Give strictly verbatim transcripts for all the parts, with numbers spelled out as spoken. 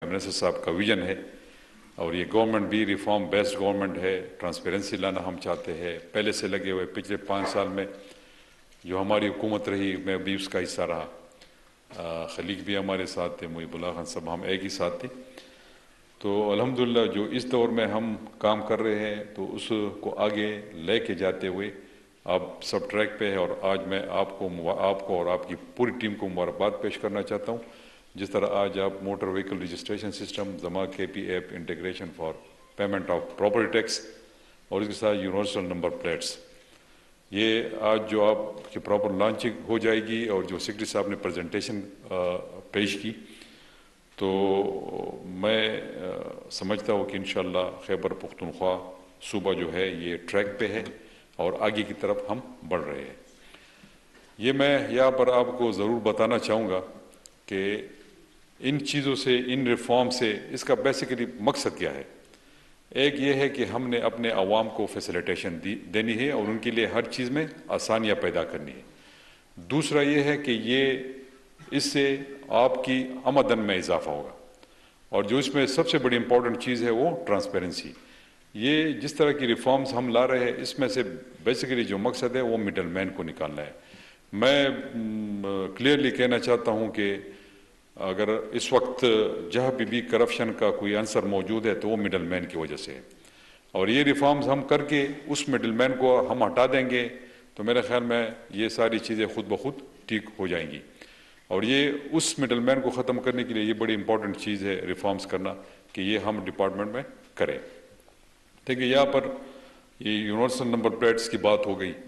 Minister صاحب کا vision ہے، اور یہ گورنمنٹ بھی ریفارم بیسڈ گورنمنٹ ہے، ٹرانسپیرنسی لانا ہم چاہتے ہیں، پہلے سے لگے ہوئے پچھلے پانچ سال میں جو ہماری حکومت رہی میں بھی اس کا حصہ رہا، خلیق بھی ہمارے ساتھ تھے، محب اللہ خان صاحب، ہم ایک ہی ساتھ تھے، تو الحمدللہ جو اس دور میں ہم کام کر رہے ہیں تو اس کو آگے لے کے جاتے ہوئے آپ سب ٹریک پہ ہے، اور آج میں آپ کو آپ کو اور آپ کی پوری ٹیم کو مبارکباد پیش کرنا چاہتا ہوں، جس طرح آج آپ موٹر وہیکل رجسٹریشن سسٹم، زما K P app integration for payment of property tax, اور اس کے ساتھ یونیورسل نمبر پلیٹس، یہ آج جو آپ کی پراپر لانچنگ ہو جائے گی، اور جو سیکرٹری صاحب نے پریزنٹیشن پیش کی، تو میں سمجھتا ہوں کہ انشاءاللہ خیبر پختونخوا صوبہ جو ہے یہ ٹریک پہ ہے اور آگے کی طرف ہم بڑھ رہے ہیں۔ یہ میں یہاں پر آپ کو ضرور بتانا چاہوں گا کہ ان چیزوں سے، ان ریفارم سے اس کا بیسیکلی مقصد کیا ہے۔ ایک یہ ہے کہ ہم نے اپنے عوام کو فیسیلیٹیشن دی دینی ہے اور ان کے لیے ہر چیز میں آسانیاں پیدا کرنی ہے۔ دوسرا یہ ہے کہ یہ اس سے آپ کی آمدن میں اضافہ ہوگا، اور جو اس میں سب سے بڑی امپورٹنٹ چیز ہے وہ ٹرانسپیرنسی۔ یہ جس طرح کی ریفارمز ہم لا رہے ہیں، اس میں سے بیسیکلی جو مقصد ہے وہ مڈل مین کو نکالنا ہے۔ میں کلیئرلی کہنا چاہتا ہوں کہ اگر اس وقت جہاں بھی بھی کرپشن کا کوئی عنصر موجود ہے تو وہ مڈل مین کی وجہ سے ہے، اور یہ ریفارمز ہم کر کے اس مڈل مین کو ہم ہٹا دیں گے تو میرے خیال میں یہ ساری چیزیں خود بخود ٹھیک ہو جائیں گی، اور یہ اس مڈل مین کو ختم کرنے کے لیے یہ بڑی امپورٹنٹ چیز ہے ریفارمز کرنا، کہ یہ ہم ڈپارٹمنٹ میں کریں۔ دیکھیے یہاں پر یہ یونیورسل نمبر پلیٹس کی بات ہو گئی،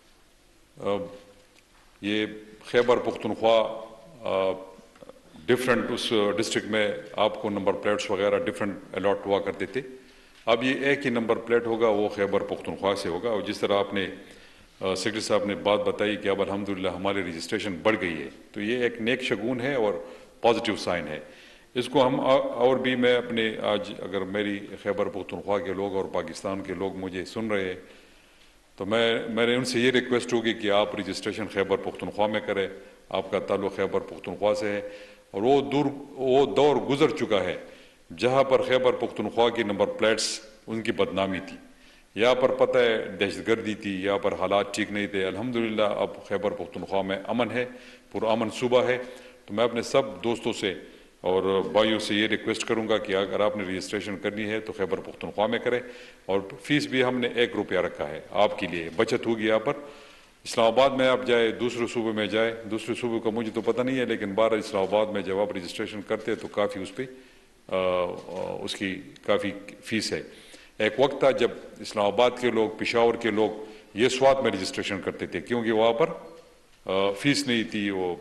یہ خیبر پختونخوا ڈفرینٹ اس ڈسٹرکٹ میں آپ کو نمبر پلیٹس وغیرہ ڈفرینٹ الاٹ ہوا کرتے تھے، اب یہ ایک ہی نمبر پلیٹ ہوگا، وہ خیبر پختونخوا سے ہوگا، اور جس طرح آپ نے سیکرٹری صاحب نے بات بتائی کہ اب الحمدللہ ہماری رجسٹریشن بڑھ گئی ہے، تو یہ ایک نیک شگون ہے اور پازیٹیو سائن ہے۔ اس کو ہم اور بھی میں اپنے آج اگر میری خیبر پختونخوا کے لوگ اور پاکستان کے لوگ مجھے سن رہے ہیں تو میں میرے ان سے یہ ریکویسٹ ہوگی کہ آپ رجسٹریشن خیبر پختونخوا میں کریں، آپ کا تعلق خیبر پختونخوا سے ہے، اور وہ دور وہ دور گزر چکا ہے جہاں پر خیبر پختونخوا کی نمبر پلیٹس ان کی بدنامی تھی، یہاں پر پتہ ہے دہشت گردی تھی، یہاں پر حالات ٹھیک نہیں تھے۔ الحمدللہ اب خیبر پختونخوا میں امن ہے، پرامن صوبہ ہے، تو میں اپنے سب دوستوں سے اور بھائیوں سے یہ ریکویسٹ کروں گا کہ اگر آپ نے رجسٹریشن کرنی ہے تو خیبر پختونخوا میں کریں، اور فیس بھی ہم نے ایک روپیہ رکھا ہے، آپ کے لیے بچت ہوگی۔ یہاں پر اسلام آباد میں آپ جائے، دوسرے صوبے میں جائے، دوسرے صوبے کا مجھے تو پتہ نہیں ہے، لیکن بارہ اسلام آباد میں جب آپ رجسٹریشن کرتے ہیں تو کافی اس پہ اس کی کافی فیس ہے۔ ایک وقت تھا جب اسلام آباد کے لوگ، پشاور کے لوگ یہ سوات میں رجسٹریشن کرتے تھے کیونکہ وہاں پر فیس نہیں تھی، وہ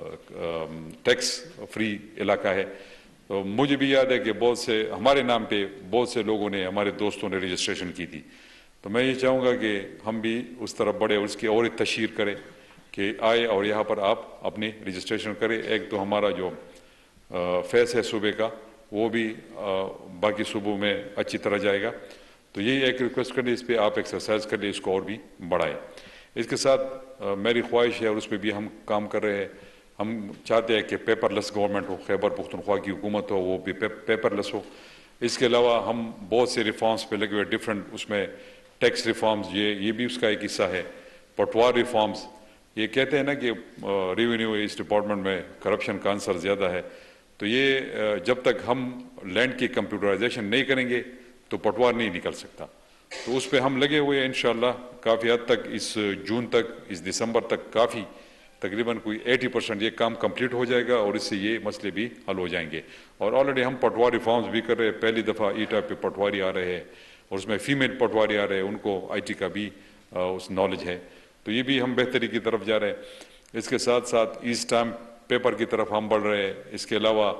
ٹیکس فری علاقہ ہے۔ تو مجھے بھی یاد ہے کہ بہت سے ہمارے نام پہ بہت سے لوگوں نے، ہمارے دوستوں نے رجسٹریشن کی تھی، تو میں یہ چاہوں گا کہ ہم بھی اس طرف بڑھے، اس کی اور تشہیر کریں کہ آئے اور یہاں پر آپ اپنی رجسٹریشن کریں۔ ایک تو ہمارا جو فیس ہے صوبے کا وہ بھی باقی صوبوں میں اچھی طرح جائے گا، تو یہی ایک ریکویسٹ کریں، اس پہ آپ ایکسرسائز کر لیں، اس کو اور بھی بڑھائیں۔ اس کے ساتھ میری خواہش ہے اور اس پہ بھی ہم کام کر رہے ہیں، ہم چاہتے ہیں کہ پیپر لیس گورنمنٹ ہو، خیبر پختونخوا کی حکومت ہو وہ بھی پیپر لیس ہو۔ اس کے علاوہ ہم بہت سے ریفارمز پہ لگے ہوئے ڈفرینٹ، اس میں ٹیکس ریفارمز یہ یہ بھی اس کا ایک حصہ ہے، پٹوار ریفارمز۔ یہ کہتے ہیں نا کہ ریونیو اس ڈپارٹمنٹ میں کرپشن کا عنصر زیادہ ہے، تو یہ جب تک ہم لینڈ کی کمپیوٹرائزیشن نہیں کریں گے تو پٹوار نہیں نکل سکتا، تو اس پہ ہم لگے ہوئے ہیں انشاءاللہ۔ کافی حد تک اس جون تک، اس دسمبر تک کافی تقریباً کوئی ایٹی پرسنٹ یہ کام کمپلیٹ ہو جائے گا، اور اس سے یہ مسئلے بھی حل ہو جائیں گے۔ اور آلریڈی ہم پٹواری ریفارمز بھی کر رہے ہیں، پہلی دفعہ ای ٹائپ پہ پٹواری آ رہے ہیں، اور اس میں فیمیل پٹواری آ رہے ہیں، ان کو آئی ٹی کا بھی اس نالج ہے، تو یہ بھی ہم بہتری کی طرف جا رہے ہیں۔ اس کے ساتھ ساتھ ای اسٹامپ پیپر کی طرف ہم بڑھ رہے ہیں۔ اس کے علاوہ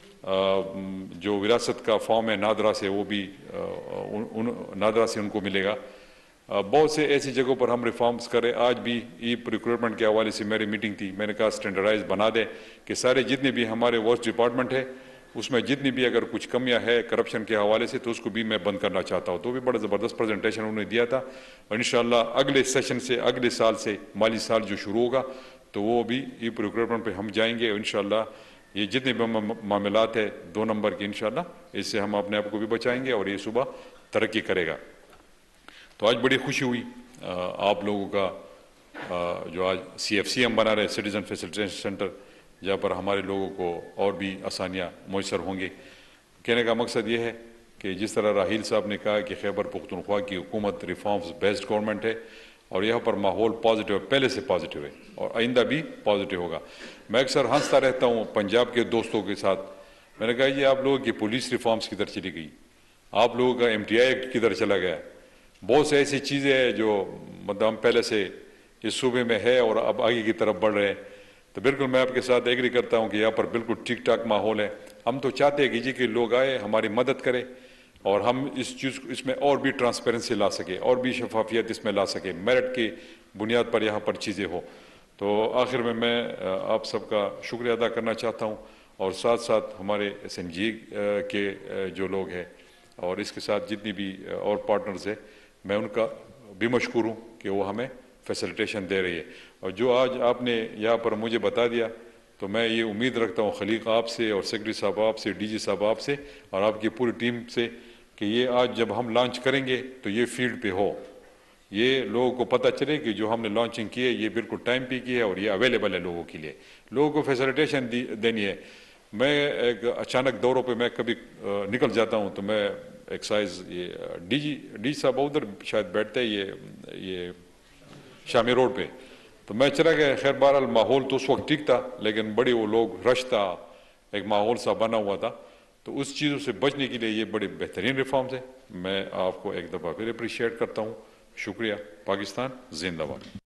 جو وراثت کا فارم ہے نادرا سے، وہ بھی نادرا سے ان کو ملے گا۔ بہت سے ایسی جگہوں پر ہم ریفارمز کریں۔ آج بھی ای ریکروٹمنٹ کے حوالے سے میری میٹنگ تھی، میں نے کہا اسٹینڈرڈائز بنا دیں کہ سارے جتنے بھی ہمارے ورک ڈپارٹمنٹ ہے اس میں جتنی بھی اگر کچھ کمیاں ہے کرپشن کے حوالے سے تو اس کو بھی میں بند کرنا چاہتا ہوں۔ تو بھی بڑا زبردست پریزنٹیشن انہوں نے دیا تھا، اور انشاءاللہ اگلے سیشن سے، اگلے سال سے، مالی سال جو شروع ہوگا تو وہ بھی ای ریکروٹمنٹ پہ ہم جائیں گے، انشاءاللہ یہ جتنے بھی معاملات ہیں دو نمبر کے انشاءاللہ اس سے ہم اپنے آپ کو بھی بچائیں گے اور یہ صوبہ ترقی کرے گا۔ تو آج بڑی خوشی ہوئی آپ لوگوں کا جو آج سی ایف سی ہم بنا رہے سٹیزن فیسلٹیشن سینٹر، جہاں پر ہمارے لوگوں کو اور بھی آسانیاں میسر ہوں گے۔ کہنے کا مقصد یہ ہے کہ جس طرح راحیل صاحب نے کہا کہ خیبر پختونخوا کی حکومت ریفارمز بیسڈ گورنمنٹ ہے اور یہاں پر ماحول پازیٹیو ہے، پہلے سے پازیٹیو ہے اور آئندہ بھی پازیٹیو ہوگا۔ میں اکثر ہنستا رہتا ہوں پنجاب کے دوستوں کے ساتھ، میں نے کہا یہ آپ لوگوں کی پولیس ریفارمز کدھر چلی گئی، آپ لوگوں کا ایم ٹی آئی ایکٹ کدھر چلا گیا، بہت سے ایسی چیزیں ہیں جو مطلب ہم پہلے سے اس صوبے میں ہے اور اب آگے کی طرف بڑھ رہے ہیں۔ تو بالکل میں آپ کے ساتھ ایگری کرتا ہوں کہ یہاں پر بالکل ٹھیک ٹھاک ماحول ہے۔ ہم تو چاہتے ہیں کہ جی کہ لوگ آئے ہماری مدد کرے اور ہم اس چیز اس میں اور بھی ٹرانسپیرنسی لا سکے اور بھی شفافیت اس میں لا سکے، میرٹ کی بنیاد پر یہاں پر چیزیں ہو۔ تو آخر میں میں آپ سب کا شکریہ ادا کرنا چاہتا ہوں اور ساتھ ساتھ ہمارے ایس این جی کے جو لوگ ہیں اور اس کے ساتھ جتنی بھی اور پارٹنرز ہیں میں ان کا بھی مشکور ہوں کہ وہ ہمیں فیسلٹیشن دے رہی ہے۔ اور جو آج آپ نے یہاں پر مجھے بتا دیا تو میں یہ امید رکھتا ہوں خلیق آپ سے اور سیکرٹری صاحب آپ سے، ڈی جی صاحب آپ سے اور آپ کی پوری ٹیم سے کہ یہ آج جب ہم لانچ کریں گے تو یہ فیلڈ پہ ہو، یہ لوگوں کو پتہ چلے کہ جو ہم نے لانچنگ کی ہے یہ بالکل ٹائم پہ کی ہے اور یہ اویلیبل ہے لوگوں کے لیے، لوگوں کو فیسلٹیشن دینی ہے۔ میں ایک اچانک دوروں پہ میں کبھی نکل جاتا ہوں تو میں ایکسائز یہ ڈی جی ڈی صاحب ادھر شاید بیٹھتے ہیں یہ یہ شامی روڈ پہ، تو میں چلا گیا۔ خیر بہرحال ماحول تو اس وقت ٹھیک تھا لیکن بڑی وہ لوگ رش تھا، ایک ماحول سا بنا ہوا تھا، تو اس چیزوں سے بچنے کے لیے یہ بڑے بہترین ریفارمز ہیں۔ میں آپ کو ایک دفعہ پھر اپریشیٹ کرتا ہوں، شکریہ۔ پاکستان زندہ باد۔